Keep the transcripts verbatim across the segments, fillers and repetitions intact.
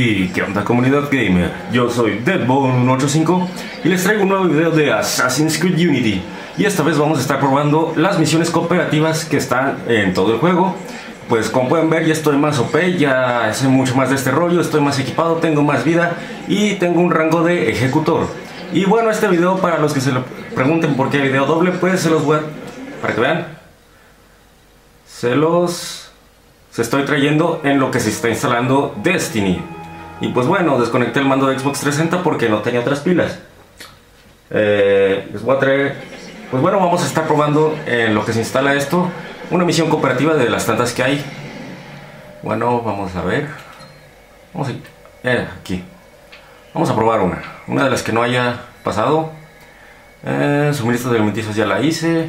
¿Y qué onda, comunidad gamer? Yo soy Deadbone uno ocho cinco y les traigo un nuevo video de Assassin's Creed Unity. Y esta vez vamos a estar probando las misiones cooperativas que están en todo el juego. Pues como pueden ver, ya estoy más O P, ya sé mucho más de este rollo, estoy más equipado, tengo más vida y tengo un rango de ejecutor. Y bueno, este video, para los que se lo pregunten por qué video doble, pues se los voy a... para que vean, se los... se estoy trayendo en lo que se está instalando Destiny. Y pues bueno, desconecté el mando de Xbox trescientos sesenta porque no tenía otras pilas. eh, Les voy a traer... pues bueno, vamos a estar probando en lo que se instala esto una misión cooperativa de las tantas que hay. Bueno, vamos a ver. Vamos a... Eh, aquí vamos a probar una Una de las que no haya pasado. eh, Suministro de alimenticios ya la hice.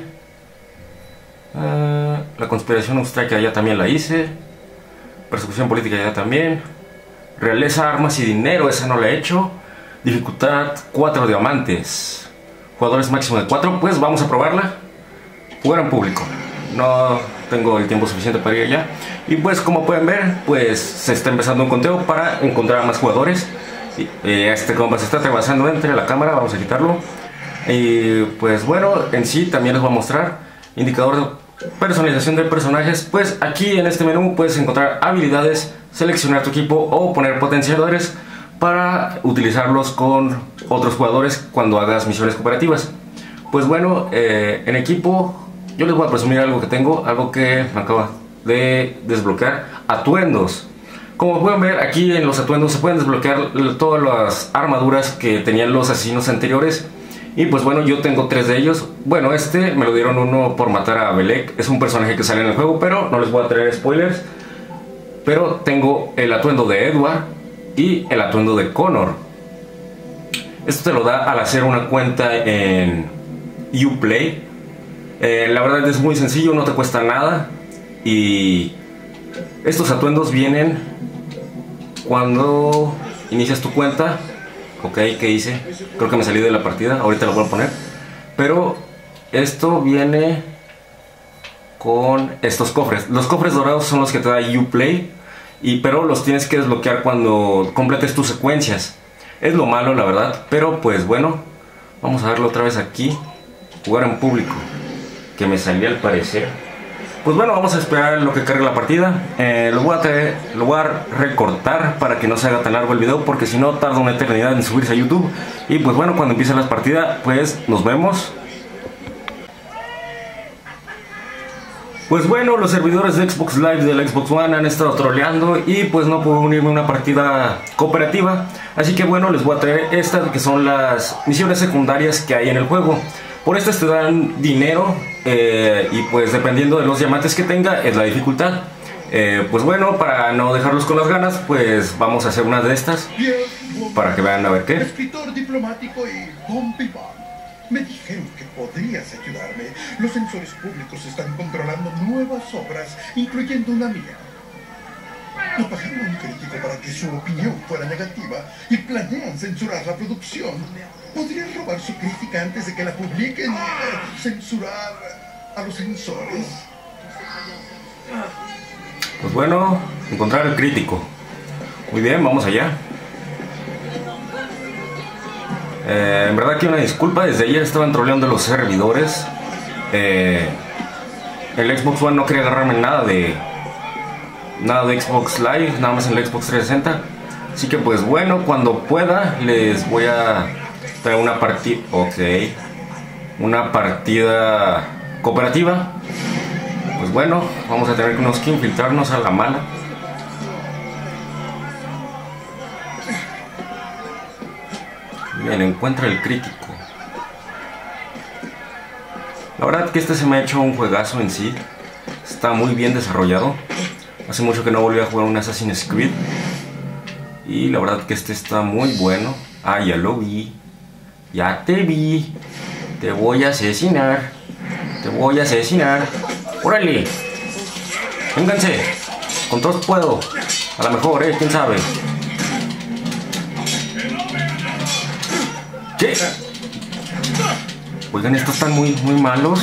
eh, La conspiración austríaca ya también la hice. Persecución política ya también. Realeza, armas y dinero, esa no la he hecho. Dificultad cuatro diamantes. Jugadores máximo de cuatro. Pues vamos a probarla. Jugar en público. No tengo el tiempo suficiente para ir allá. Y pues como pueden ver, pues se está empezando un conteo para encontrar a más jugadores. Y, eh, este compa se está atravesando entre la cámara. Vamos a quitarlo. Y pues bueno, en sí también les voy a mostrar indicador de personalización de personajes. Pues aquí en este menú puedes encontrar habilidades, seleccionar tu equipo o poner potenciadores para utilizarlos con otros jugadores cuando hagas misiones cooperativas. Pues bueno, eh, en equipo yo les voy a presumir algo que tengo, algo que me acaba de desbloquear: atuendos. Como pueden ver, aquí en los atuendos se pueden desbloquear todas las armaduras que tenían los asesinos anteriores. Y pues bueno, yo tengo tres de ellos. Bueno, este me lo dieron uno por matar a Belek. Es un personaje que sale en el juego, pero no les voy a traer spoilers. Pero tengo el atuendo de Edward y el atuendo de Connor. Esto te lo da al hacer una cuenta en Uplay. eh, La verdad es muy sencillo, no te cuesta nada. Y estos atuendos vienen cuando inicias tu cuenta. Ok, ¿qué hice? Creo que me salí de la partida, ahorita lo voy a poner. Pero esto viene con estos cofres. Los cofres dorados son los que te da Uplay, y pero los tienes que desbloquear cuando completes tus secuencias. Es lo malo, la verdad, pero pues bueno, vamos a verlo otra vez aquí. Jugar en público, que me salió al parecer. Pues bueno, vamos a esperar lo que cargue la partida. eh, lo, voy a traer, lo voy a recortar para que no se haga tan largo el video, porque si no tarda una eternidad en subirse a YouTube. Y pues bueno, cuando empiecen las partidas, pues nos vemos. Pues bueno, los servidores de Xbox Live del Xbox One han estado troleando y pues no puedo unirme a una partida cooperativa. Así que bueno, les voy a traer estas que son las misiones secundarias que hay en el juego. Por estas te dan dinero, eh, y pues dependiendo de los diamantes que tenga es la dificultad. eh, Pues bueno, para no dejarlos con las ganas, pues vamos a hacer una de estas para que vean a ver qué. Escritor diplomático y Bumpy Bump. Me dijeron que podrías ayudarme. Los censores públicos están controlando nuevas obras, incluyendo una mía. Nos pagaron a un crítico para que su opinión fuera negativa y planean censurar la producción. ¿Podrían robar su crítica antes de que la publiquen? ¿Censurar a los censores? Pues bueno, encontrar el crítico. Muy bien, vamos allá. Eh, en verdad que una disculpa, desde ayer estaban troleando los servidores. eh, El Xbox One no quería agarrarme nada de Nada de Xbox Live, nada más en el Xbox trescientos sesenta. Así que pues bueno, cuando pueda les voy a traer una partida. Ok, una partida cooperativa. Pues bueno, vamos a tener que infiltrarnos a la mala. Bien, encuentra el crítico. La verdad que este se me ha hecho un juegazo en sí. Está muy bien desarrollado. Hace mucho que no volví a jugar un Assassin's Creed y la verdad que este está muy bueno. Ah, ya lo vi. Ya te vi. Te voy a asesinar. Te voy a asesinar. ¡Órale! ¡Vénganse! Con todos puedo. A lo mejor, eh, quién sabe. ¿Qué? Oigan, estos están muy, muy malos.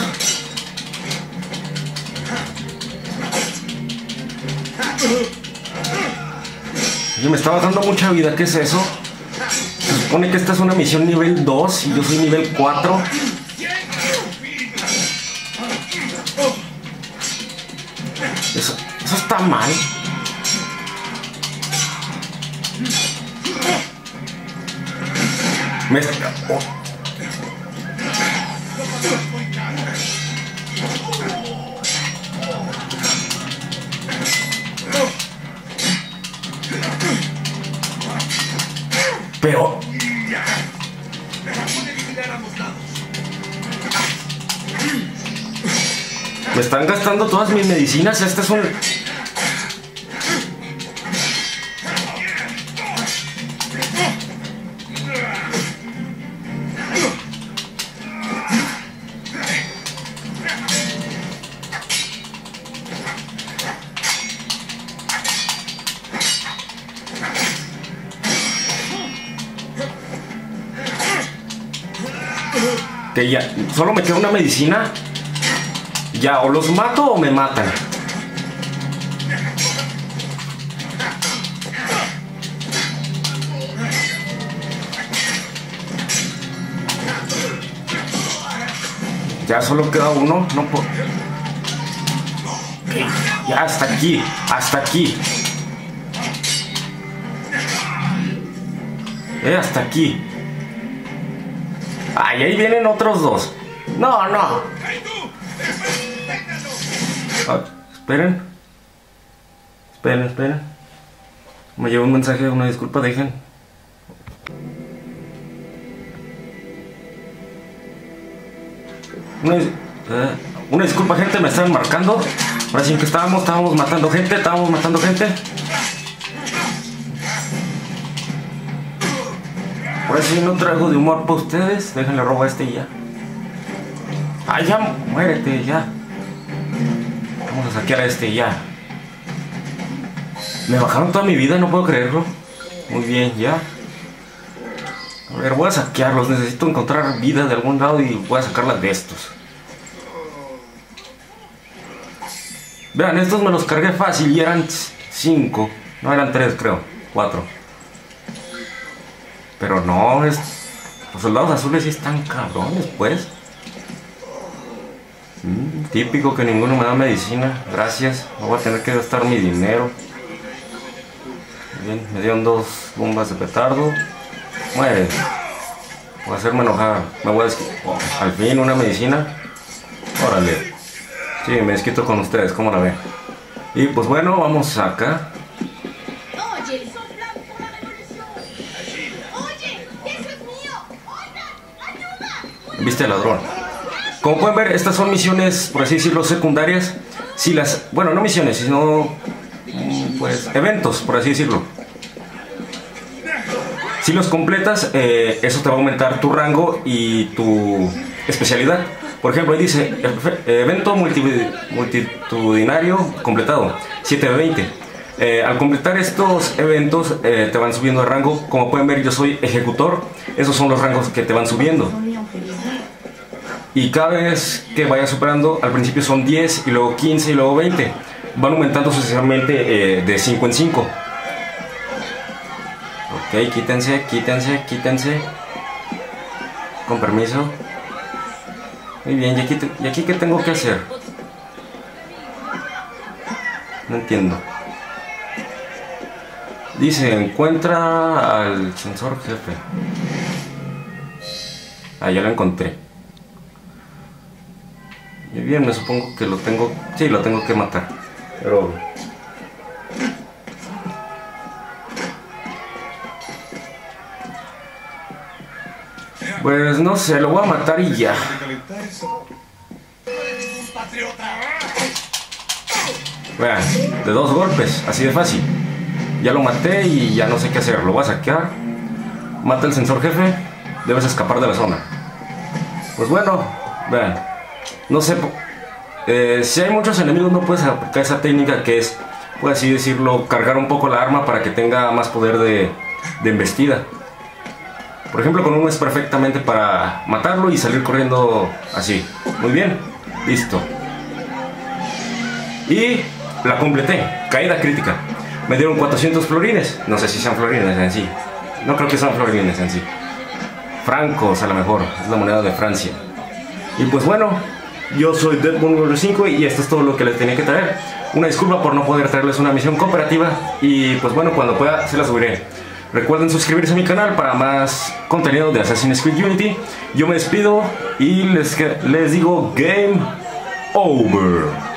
Oye, me estaba dando mucha vida, ¿qué es eso? Se supone que esta es una misión nivel dos y yo soy nivel cuatro. Eso, eso está mal. Me... Oh. Pero... me están gastando todas mis medicinas. Este es un... que ya, solo me queda una medicina. Ya, o los mato o me matan. Ya solo queda uno, no puedo. Ya, hasta aquí, hasta aquí. Eh, hasta aquí. Ay, ahí vienen otros dos. No, no. Ah, esperen. Esperen, esperen. Me llegó un mensaje, una disculpa, dejen. Una, uh, una disculpa, gente, me estaban marcando. Ahora sí que estábamos, estábamos matando gente, estábamos matando gente. Ahora sí no traigo de humor para ustedes. Déjenle robo a este y ya. Ah, ya, muérete, ya. Vamos a saquear a este y ya. Me bajaron toda mi vida, no puedo creerlo. Muy bien, ya. A ver, voy a saquearlos. Necesito encontrar vida de algún lado y voy a sacarlas de estos. Vean, estos me los cargué fácil y eran cinco. No, eran tres, creo. Cuatro. Pero no, es... los soldados azules sí están cabrones, pues. Mm, típico que ninguno me da medicina. Gracias. No voy a tener que gastar mi dinero. Bien, me dieron dos bombas de petardo. Muere. Voy a hacerme enojar. Me voy a desquitar. Oh, al fin, una medicina. Órale. Sí, me desquito con ustedes, ¿cómo la ven? Y pues bueno, vamos acá. Viste al ladrón. Como pueden ver, estas son misiones, por así decirlo, secundarias. Si las, bueno, no misiones, sino pues eventos, por así decirlo. Si los completas, eh, eso te va a aumentar tu rango y tu especialidad. Por ejemplo, ahí dice evento multi, multitudinario completado, siete de veinte. Eh, al completar estos eventos eh, te van subiendo de rango. Como pueden ver, yo soy ejecutor. Esos son los rangos que te van subiendo. Y cada vez que vayas superando, al principio son diez, y luego quince, y luego veinte. Van aumentando sucesivamente eh, de cinco en cinco. Ok, quítense, quítense, quítense. Con permiso. Muy bien, ¿y aquí, ¿y aquí qué tengo que hacer? No entiendo. Dice, encuentra al sensor jefe. Ah, ya lo encontré. Muy bien, me supongo que lo tengo... Sí, lo tengo que matar. Pero... pues no sé, lo voy a matar y ya. Vean, de dos golpes, así de fácil. Ya lo maté y ya no sé qué hacer. Lo voy a saquear. Mata el sensor jefe. Debes escapar de la zona. Pues bueno, vean. No sé, eh, si hay muchos enemigos no puedes aplicar esa técnica que es, por así decirlo, cargar un poco la arma para que tenga más poder de, de embestida. Por ejemplo, con uno es perfectamente para matarlo y salir corriendo así. Muy bien, listo. Y la completé, caída crítica. me dieron cuatrocientos florines. No sé si sean florines en sí. No creo que sean florines en sí. Francos a lo mejor, es la moneda de Francia. Y pues bueno, yo soy Deadpool número cinco y esto es todo lo que les tenía que traer. Una disculpa por no poder traerles una misión cooperativa y pues bueno, cuando pueda se la subiré. Recuerden suscribirse a mi canal para más contenido de Assassin's Creed Unity. Yo me despido y les, les digo Game Over.